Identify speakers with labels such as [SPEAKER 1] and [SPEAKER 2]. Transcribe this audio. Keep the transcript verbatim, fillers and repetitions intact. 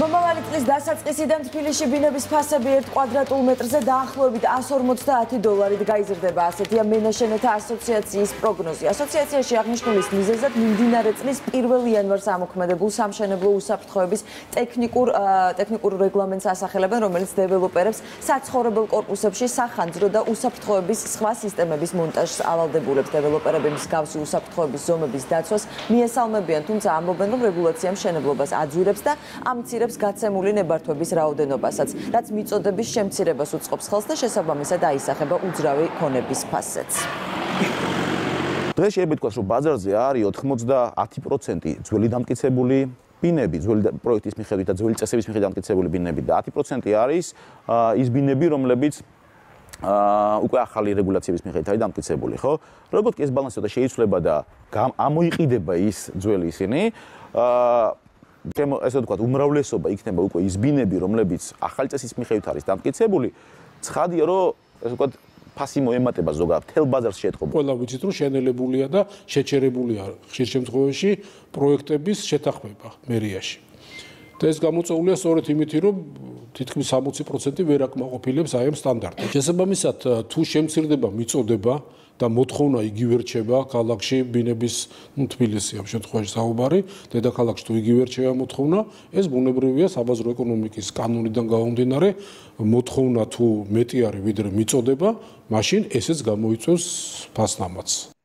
[SPEAKER 1] მომავალი წლის დასაწყისიდან თბილისში ბინების ფასები ერთ კვადრატულ მეტრზე დაახლოებით one forty დოლარით გაიზრდება. ასეთია მენაშენეთა ასოციაციის პროგნოზი. ასოციაციაში აღნიშნულის მიზეზად მიმდინარე წლის პირველ იანვარს ამოქმედებულ სამშენებლო უსაფრთხოების ტექნიკურ ტექნიკურ რეგლამენტს ასახელებენ, რომელიც დეველოპერებს საცხოვრებელ კორპუსებში სახანძრო და უსაფრთხოების სხვა სისტემების მონტაჟს ავალდებულებს. დეველოპერები მსგავსი უსაფრთხოების ზომების დაცვას მიესალმებიან, თუმცა ამბობენ, რომ რეგულაცია მშენებლობას აძვირებს და ამცირებს გაცემული ნებართვების რაოდენობასაც, რაც მიწოდების შემცირებას უწყობს ხელს და შესაბამისად აისახება უძრავი ქონების ფასზეც.
[SPEAKER 2] დღეს შეიძლება ითქვას, რომ ბაზარზე არის ოცდაათი პროცენტი ძველი დამტკიცებული ბინები, ძველი პროექტის მიხედვით და ძველი წესების მიხედვით დამტკიცებული ბინები და ათი პროცენტი არის ის ბინები, რომლებიც უკვე ახალი რეგულაციების მიხედვით არის დამტკიცებული, ხო? როგორც კი ეს ბალანსი და შეიცვლება და ამოიყიდება ის ძველი ისინი, ესე ვთქვათ, უმრავლესობა იქნება უკვე ის ბინები, რომლებიც ახალი წესის მიხედვით არის დამტკიცებული, ცხადია, რომ ესე ვთქვათ, ფასი მოემატება ზოგადად მთელ ბაზარს შეეთყობა.
[SPEAKER 3] ყველა ვიცით, რომ შენელებულია და შეჩერებულია ხშირ შემთხვევაში პროექტების შეთანხმება მერიაში. და ეს გამოწვეულია სწორედ იმით, რომ თითქმის სამოცი პროცენტი ვერ აკმაყოფილებს აი ამ სტანდარტებს. შესაბამისად, თუ შემცირდება მიწოდება და მოთხოვნა იგივე რჩება ქალაქში ბინების, ну, თბილისი ამ შემთხვევაში საუბარი, დედაქალაქში თუ იგივე რჩება მოთხოვნა, ეს ბუნებრივია საბაზრო ეკონომიკის კანონიდან გამომდინარე, მოთხოვნა თუ მეტი არის ვიდრე მიწოდება, მაშინ ესეც გამოიწვევს ფასნამატს.